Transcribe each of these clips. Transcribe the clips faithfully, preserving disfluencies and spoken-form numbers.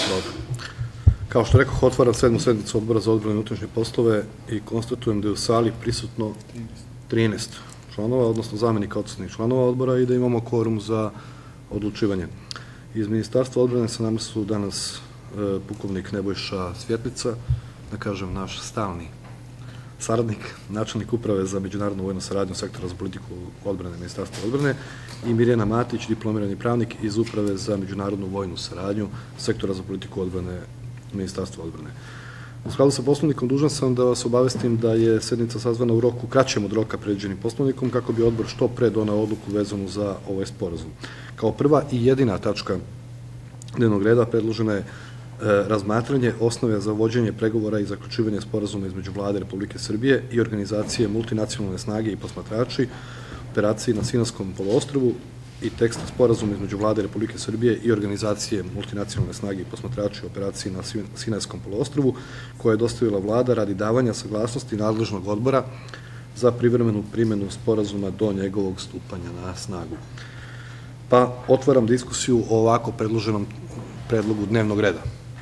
Dobro. Kao što rekao, otvaram sedmu sednicu Odbora za odbranu i unutrašnje poslove i konstatujem da je u sali prisutno trinaest članova, odnosno zamenika odsutnih članova odbora i da imamo kvorum za odlučivanje. Iz Ministarstva odbrane sa nama su danas pukovnik Nebojša Svjetlica, da kažem naš stalni saradnik, načelnik uprave za međunarodnu vojnu saradnju sektora za politiku odbrane Ministarstva odbrane i Mirjana Matić, diplomirani pravnik iz uprave za međunarodnu vojnu saradnju sektora za politiku odbrane Ministarstva odbrane. U skladu sa poslovnikom dužan sam da vas obavestim da je sednica sazvana u roku kraćem od roka predviđenim poslovnikom kako bi odbor što pre doneo odluku vezanu za ovaj sporazum. Kao prva i jedina tačka dnevnog reda predložena je razmatranje osnove za vođenje pregovora i zaključivanje sporazuma između Vlade Republike Srbije i organizacije multinacionalne snage i posmatrači operaciji na Sinarskom poluostrvu i tekst sporazuma između Vlade Republike Srbije i organizacije multinacionalne snage i posmatrači operaciji na Sinarskom poluostrvu, koje je dostavila Vlada radi davanja saglasnosti nadležnog odbora za privremenu primjenu sporazuma do njegovog stupanja na snagu. Pa otvaram diskusiju o ovako predloženom predlogu dnevnog reda.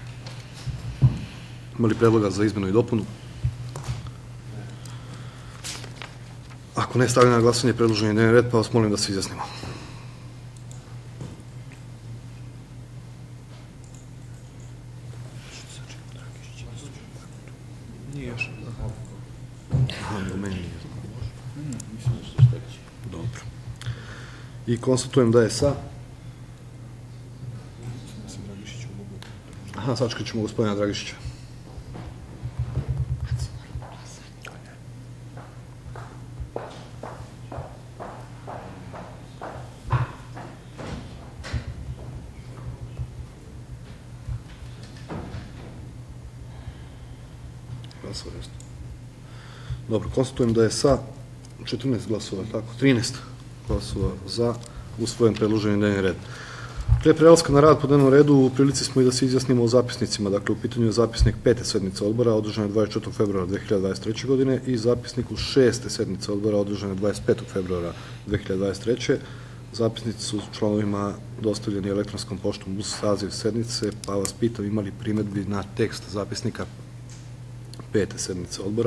Ima li predloga za izmenu i dopunu? Ako ne, stavljam na glasanje predloženi dnevni red, pa vas molim da se izjasnimo. Nije još. Do meni nije. Dobro. I konstatujem da je sa... Aha, sačekat ćemo gospodina Dragišića. Dobro, konstatujem da je sa četrnaest glasova, tako, trinaest glasova za usvojen predloženi dnevni red. Pre prelaska na rad po dnevnom redu, u prilici smo i da se izjasnimo o zapisnicima. Dakle, u pitanju je zapisnik pete sednice odbora, održane dvadeset četvrtog februara dve hiljade dvadeset treće. godine i zapisniku šeste sednice odbora, održane dvadeset petog februara dve hiljade dvadeset treće. Zapisnici su članovima dostavljeni elektronskom poštom uz saziv sednice, pa vas pitam ima li primedbi na tekst zapisnika pete sednice odbora.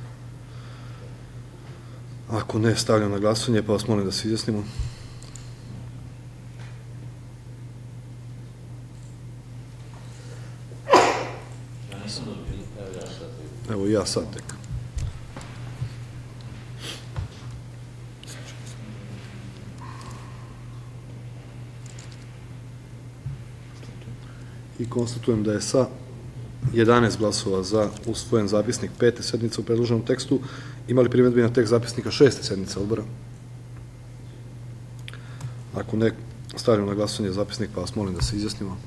Ako ne, stavljam na glasanje, pa vas molim da se izjasnimo. Evo i ja sad tek. I konstatujem da je sa jedanaest glasova za usvojen zapisnik pete sednice u predloženom tekstu. Ima li primedbi na tekst zapisnika šeste sednice odbora? Ako ne, stavljam na glasanje zapisnik, pa vas molim da se izjasnimo.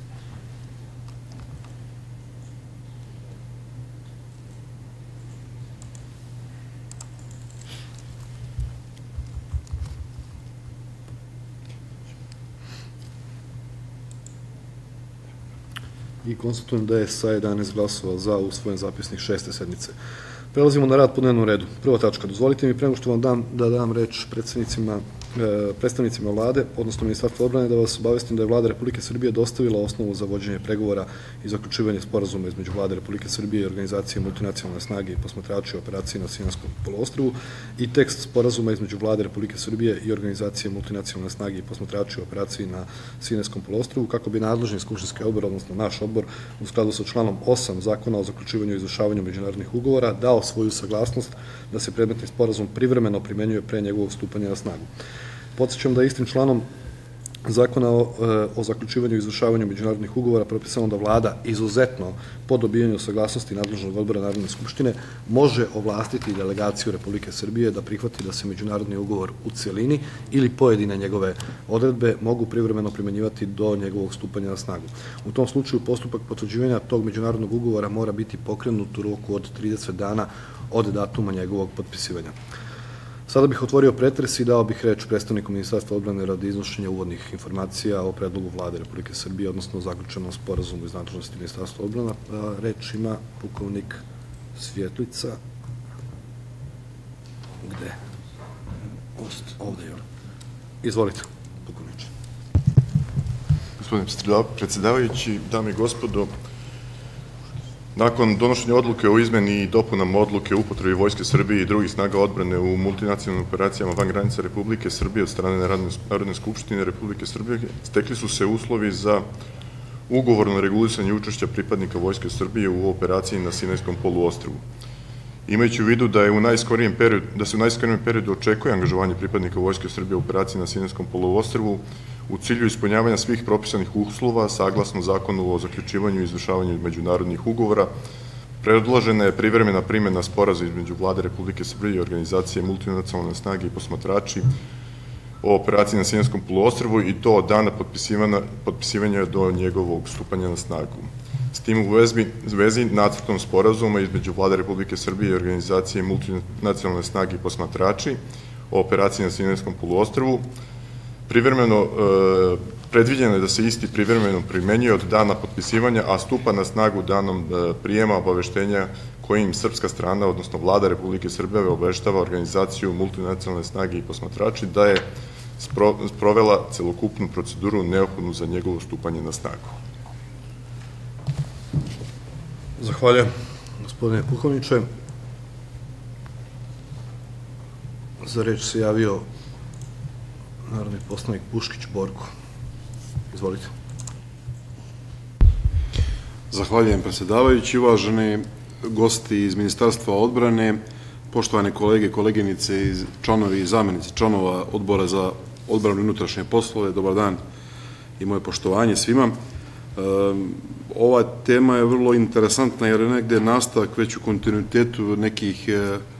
I konstatujem da je sa jedanaest glasova za usvojen zapisnik šeste sednice. Prelazimo na rad po dnevnom redu. Prva tačka. Dozvolite mi, prema što vam dam, da dam reč predstavnicima Vlade, odnosno Ministarstva odbrane, da vas obavestim da je Vlada Republike Srbije dostavila osnovu za vođenje pregovora i zaključivanje sporazuma između Vlade Republike Srbije i organizacije multinacionalne snage i posmatrači operaciji na Sinarskom poluostrvu i tekst sporazuma između Vlade Republike Srbije i organizacije multinacionalne snage i posmatrači operaciji na Sinarskom poluostrvu, kako bi nadležni skupštinski odbor, odnosno naš odbor, u skladu sa članom osam Zakona o zaključivanju i izvršavanju međunarodnih ugovora, dao svoju saglasnost da se predmetni sporazum privremeno primenjuje pre njegovog stupanja na snagu. Podsećam da istim članom Zakona o zaključivanju i izvršavanju međunarodnih ugovora propisano da Vlada izuzetno po dobijanju saglasnosti nadležnog odbora Narodne skupštine može ovlastiti delegaciju Republike Srbije da prihvati da se međunarodni ugovor u celini ili pojedine njegove odredbe mogu privremeno primenjivati do njegovog stupanja na snagu. U tom slučaju postupak potvrđivanja tog međunarodnog ugovora mora biti pokrenut u roku od trideset dana od datuma njegovog potpisivanja. Sada bih otvorio pretres i dao bih reč predstavniku Ministarstva odbrane radi iznošenja uvodnih informacija o predlogu Vlade Republike Srbije, odnosno zaključenom sporazumu iz nadležnosti Ministarstva odbrane. Reč ima pukovnik Svjetlica. Gde? Ovde je. Izvolite, pukovniče. gospodine predsjedavajući, dame i gospodo. Nakon donošenja odluke o izmeni i dopunama odluke o upotrebi Vojske Srbije i drugih snaga odbrane u multinacionalnim operacijama van granica Republike Srbije od strane Narodne skupštine Republike Srbije, stekli su se uslovi za ugovorno regulisanje učešća pripadnika Vojske Srbije u operaciji na Sinajskom poluostrvu. Imajući u vidu da je u najskorijem periodu, da se u najskorijem periodu očekuje angažovanje pripadnika Vojske Srbije u operaciji na Sinajskom poluostrvu u cilju ispunjavanja svih propisanih uslova, saglasno Zakonu o zaključivanju i izvršavanju međunarodnih ugovora, predložena je privremena primjena sporazuma između Vlade Republike Srbije i organizacije multinacionalne snage i posmatrači o operaciji na Sinajskom poluostrvu i to od dana potpisivanja do njegovog stupanja na snagu. S tim u vezi nacrtom sporazuma između Vlade Republike Srbije i organizacije multinacionalne snage i posmatrači o operaciji na Sinajskom poluostrvu privremeno predviđeno je da se isti privremeno primenjuje od dana potpisivanja, a stupa na snagu danom prijema obaveštenja kojim srpska strana, odnosno Vlada Republike Srbije, obaveštava organizaciju multinacionalne snage i posmatrači da je sprovela celokupnu proceduru neophodnu za njegovo stupanje na snagu. Zahvaljujem, gospodine pukovniče. Za reč se javio narodni poslanik Puškić Borko. Izvolite. Zahvaljujem, predsjedavajući, uvaženi gosti iz Ministarstva odbrane, poštovane kolege, koleginice, članovi i zamjenici članova Odbora za odbranu i unutrašnje poslove, dobar dan i moje poštovanje svima. Ova tema je vrlo interesantna jer je negde nastavak već u kontinuitetu nekih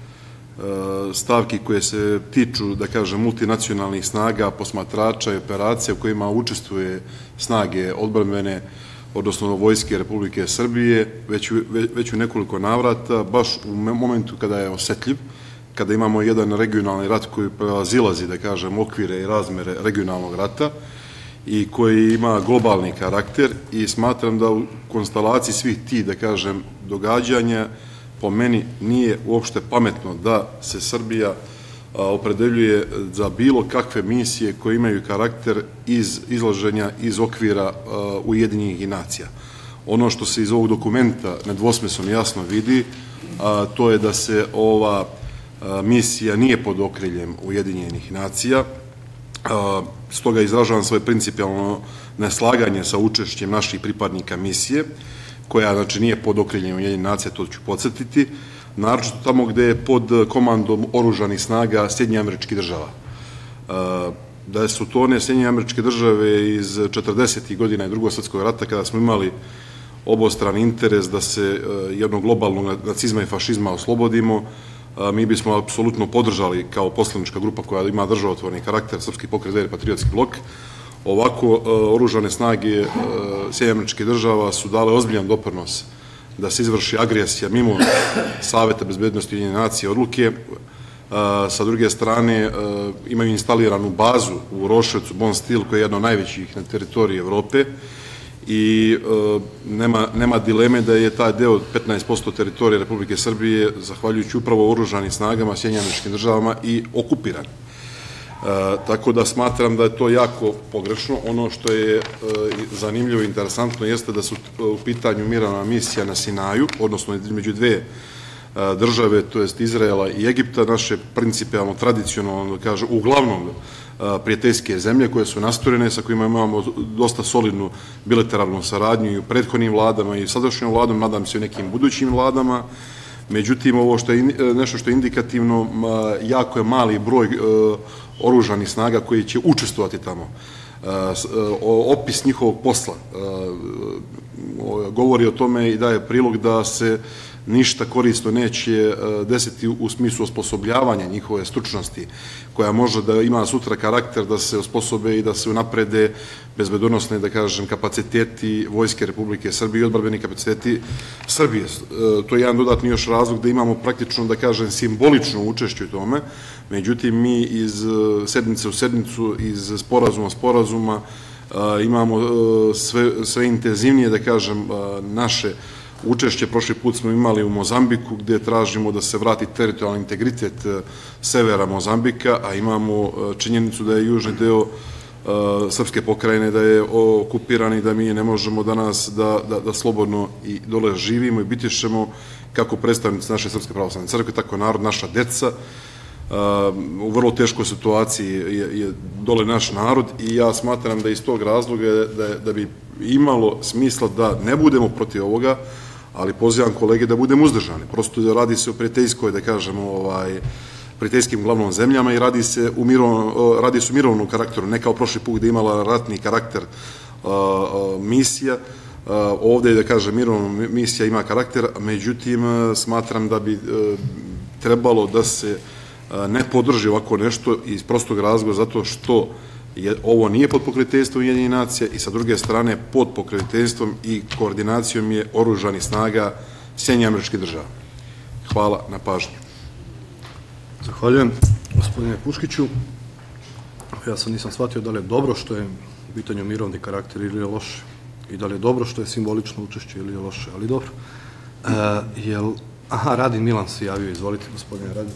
stavki koje se tiču, da kažem, multinacionalnih snaga, posmatrača i operacija u kojima učestvuje snage odbrambene, odnosno Vojske Republike Srbije, već u nekoliko navrata, baš u momentu kada je osetljiv, kada imamo jedan regionalni rat koji prevazilazi, da kažem, okvire i razmere regionalnog rata i koji ima globalni karakter i smatram da u konstelaciji svih tih, da kažem, događanja po meni nije uopšte pametno da se Srbija opredeljuje za bilo kakve misije koje imaju karakter izlaženja iz okvira Ujedinjenih nacija. Ono što se iz ovog dokumenta nedvosmisleno jasno vidi, to je da se ova misija nije pod okriljem Ujedinjenih nacija, stoga izražavam svoje principijalno neslaganje sa učešćem naših pripadnika misije, koja, znači, nije pod okriljem Ujedinjenih nacija, to ću podsjetiti, naročito tamo gde je pod komandom oružanih snaga Sjedinjenih Američkih Država. Da su to one Sjedinjene Američke Države iz četrdesetih godina i Drugog svjetskog rata, kada smo imali obostrani interes da se jednog globalnog nacizma i fašizma oslobodimo, mi bismo apsolutno podržali kao poslanička grupa koja ima državotvorni karakter, Srpski pokret Dveri, Patriotski blok. Ovako, oružane snage Sjedinjenih Američkih Država su dale ozbiljan doprinos da se izvrši agresija mimo Saveta bezbednosti Ujedinjenih nacija odluke. Sa druge strane, imaju instaliranu bazu u Roševcu, Bon Stil, koja je jedna od najvećih na teritoriji Evrope i nema dileme da je taj deo petnaest posto teritorije Republike Srbije, zahvaljujući upravo oružanim snagama Sjedinjenim Američkim Državama, i okupiran. Tako da smatram da je to jako pogrešno. Ono što je zanimljivo i interesantno jeste da su u pitanju mirovna misija na Sinaju, odnosno između dve države, to jest Izraela i Egipta, naše principijalno, tradicionalno, da kažem, uglavnom prijateljske zemlje koje su nastorene, sa kojima imamo dosta solidnu bilateralnu saradnju i u prethodnim vladama i sadašnjom vladom, nadam se i u nekim budućim vladama. Međutim, ovo što je nešto što je indikativno, jako je mali broj oružanih snaga koji će učestvovati tamo. Opis njihovog posla govori o tome i daje prilog da se ništa korisno neće desiti u smislu osposobljavanja njihove stručnosti, koja može da ima sutra karakter da se osposobe i da se unaprede bezbedonosne, da kažem, kapaciteti Vojske Republike Srbije i odbrambeni kapaciteti Srbije. To je jedan dodatni još razlog da imamo praktično, da kažem, simbolično učešće u tome. Međutim, mi iz sednice u sednicu, iz sporazuma sporazuma imamo sve intenzivnije, da kažem, naše učešće. Prošli put smo imali u Mozambiku, gde tražimo da se vrati teritorijalni integritet severa Mozambika, a imamo činjenicu da je južni deo srpske pokrajine, da je okupiran i da mi ne možemo danas da, da, da slobodno i dole živimo i biti ćemo kako predstavnici naše Srpske pravoslavne crkve, tako narod, naša deca. U vrlo teškoj situaciji je, je dole naš narod i ja smatram da iz tog razloga da, da bi imalo smisla da ne budemo protiv ovoga, ali pozivam kolege da budemo uzdržani. Prosto da radi se o prijateljskoj, da kažemo, ovaj, prijateljskim uglavnom zemljama i radi se u mirovnom, radi se u mirovnom karakteru, ne kao prošli put gde imala ratni karakter a, a, misija. A, ovde, da kažem, mirovna misija ima karakter, međutim, smatram da bi a, trebalo da se a, ne podrži ovako nešto iz prostog razloga zato što je, ovo nije pod pokroviteljstvom Ujedinjenih nacija i sa druge strane pod pokroviteljstvom i koordinacijom je oružanih snaga Sjedinjenih Američkih Država. Hvala na pažnju. Zahvaljujem, gospodine Puškiću. Ja sam nisam shvatio da li je dobro što je u pitanju mirovni karakter ili je loše. I da li je dobro što je simbolično učešće ili je loše, ali dobro. E, jel, aha, Radin Milan se javio, izvolite, gospodine Radin.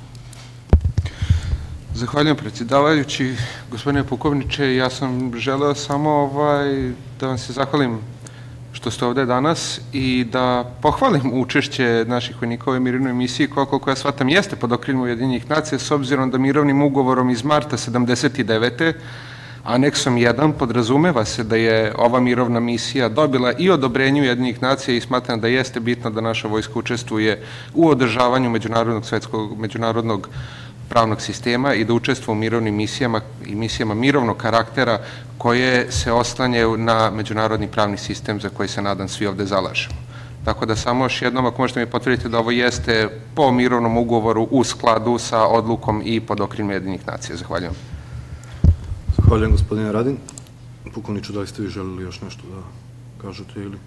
Zahvaljujem, predsjedavajući. Gospodine pukovniče, ja sam želeo samo ovaj, da vam se zahvalim što ste ovde danas i da pohvalim učešće naših vojnika u ovoj mirovnoj misiji koja, koliko ja shvatam, jeste pod okriljem Ujedinjenih nacija, s obzirom da mirovnim ugovorom iz marta sedamdeset devete aneksom jedan podrazumeva se da je ova mirovna misija dobila i odobrenje Ujedinjenih nacija i smatram da jeste bitno da naša vojska učestvuje u održavanju međunarodnog svetskog, međunarodnog pravnog sistema i da učestvuje u mirovnim misijama i misijama mirovnog karaktera koje se oslanjaju na međunarodni pravni sistem za koji se nadam svi ovde zalažemo. Tako da samo još jednom, ako možete mi potvrditi da ovo jeste po mirovnom ugovoru u skladu sa odlukom i pod okriljem Ujedinjenih nacija. Zahvaljujem. Zahvaljujem, gospodine Radin. Pukovniču, da li ste vi želeli još nešto da kažete ili?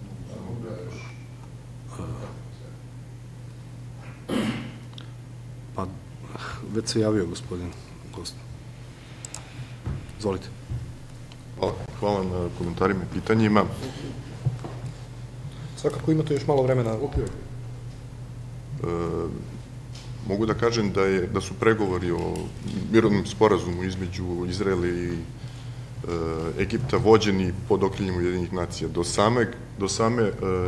Pa, već se javio gospodin Kosta. Izvolite. Hvala, hvala na komentarima i pitanjima. Svakako imate još malo vremena. E, mogu da kažem da, je, da su pregovori o mirovnom sporazumu između Izraela i e, Egipta vođeni pod okriljem Ujedinjenih nacija. Do same, do same e,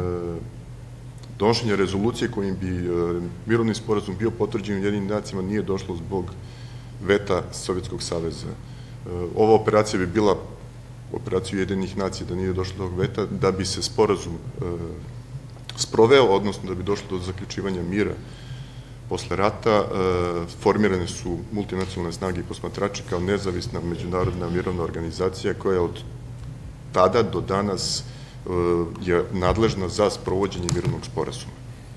donošenja rezolucije kojim bi e, mirovni sporazum bio potvrđen Ujedinjenim nacijama nije došlo zbog veta Sovjetskog saveza. E, ova operacija bi bila operacija Ujedinjenih nacija da nije došlo do ovog veta, da bi se sporazum e, sproveo, odnosno da bi došlo do zaključivanja mira posle rata. E, formirane su multinacionalne snage i posmatrači kao nezavisna međunarodna mirovna organizacija koja od tada do danas e, je nadležna za sprovođenje mirovnog sporazuma.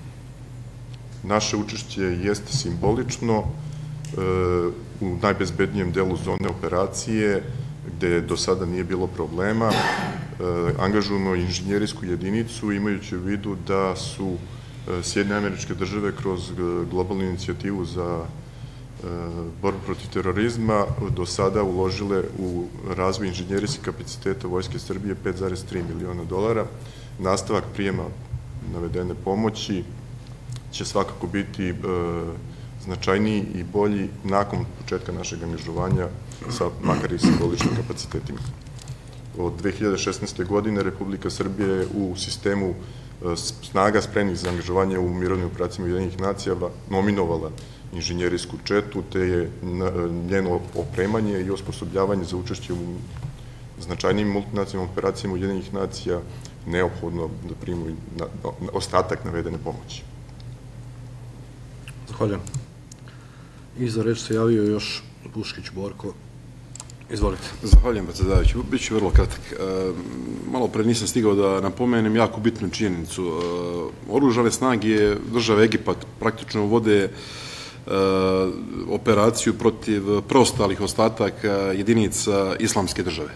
Naše učešće jeste simbolično e, u najbezbednijem delu zone operacije, gde do sada nije bilo problema. E, angažujemo inženjerijsku jedinicu imajući u vidu da su e, Sjedinjene Američke Države kroz globalnu inicijativu za e, borbu protiv terorizma do sada uložile u razvoj inženjerijskih kapaciteta Vojske Srbije pet zarez tri miliona dolara. Nastavak prijema navedene pomoći će svakako biti e, značajniji i bolji nakon početka našeg angažovanja sa makar i simboličnim kapacitetima. Od dve hiljade šesnaeste. godine Republika Srbija je u sistemu snaga spremnih za angažovanje u mirovnim operacijama Ujedinjenih nacija nominovala inženjerijsku četu, te je njeno opremanje i osposobljavanje za učešće u značajnim multinacionalnim operacijama Ujedinjenih nacija neophodno da primu ostatak navedene pomoći. Zahvaljujem. I za reč se javio još Puškić Borko. Izvolite. Zahvaljujem, predsjedavajući. Biću vrlo kratak. Malo pre nisam stigao da napomenem jako bitnu činjenicu. Oružane snage države Egipat praktično vode operaciju protiv preostalih ostataka jedinica islamske države.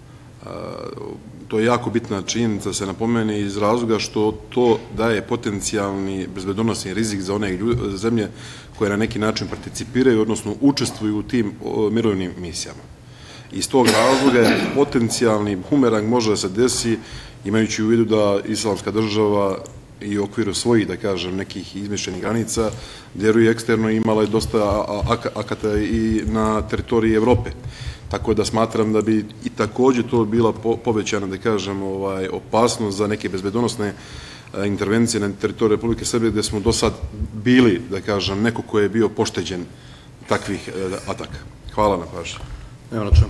To je jako bitna činjenica da se napomene iz razloga što to daje potencijalni bezbedonosni rizik za one zemlje koje na neki način participiraju, odnosno učestvuju u tim mirovnim misijama. Iz tog razloga potencijalni bumerang može da se desi, imajući u vidu da islamska država i u okviru svojih, da kažem, nekih izmišljenih granica, djeluje eksterno i imala je dosta akata i na teritoriji Evrope. tako da smatram da bi i takođe to bila povećana, da kažem, opasnost za neke bezbedonosne intervencije na teritoriju Republike Srbije, gde smo do sad bili, da kažem, neko ko je bio pošteđen takvih ataka. Hvala na pažnji. Evo na čemu.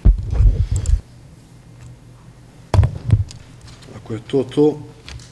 Ako je to to,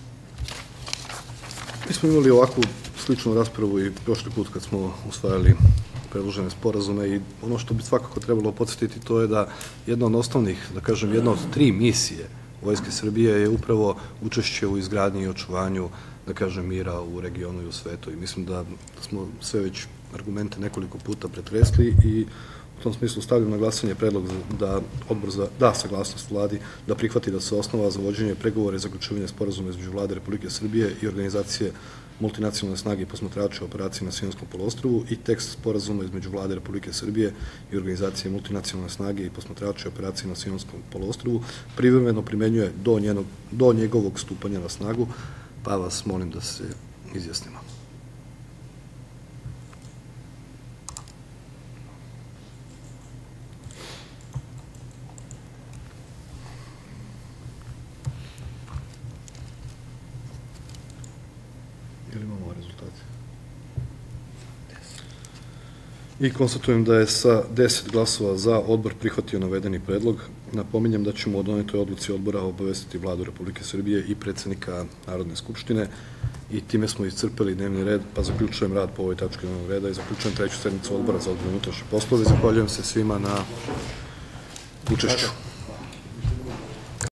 mi smo imali ovakvu sličnu raspravu i prošli put kad smo usvajali predložene sporazume i ono što bi svakako trebalo podsjetiti to je da jedna od osnovnih, da kažem, jedna od tri misije Vojske Srbije je upravo učešće u izgradnji i očuvanju, da kažem, mira u regionu i u svetu. I mislim da smo sve već argumente nekoliko puta pretresli i u tom smislu stavljam na glasanje predlog da odbor da saglasnost vladi da prihvati da se osnova za vođenje pregovora i zaključivanje sporazuma između Vlade Republike Srbije i organizacije multinacionalne snage i posmatrača operacije na Sionjskom poluostrvu i tekst sporazuma između Vlade Republike Srbije i organizacije multinacionalne snage i posmatrača operacije na Sionjskom poluostrvu privremeno primenjuje do njegovog stupanja na snagu, pa vas molim da se izjasnimo. Ili imamo rezultate? I konstatujem da je sa deset glasova za odbor prihvatio navedeni predlog. Napominjem da ćemo o donetoj odluci odbora obavestiti Vladu Republike Srbije i predsednika Narodne skupštine i time smo iscrpeli dnevni red, pa zaključujem rad po ovoj tački dnevnog reda i zaključujem treću sednicu odbora za odbranu i unutrašnje poslove. Zahvaljujem se svima na učešću.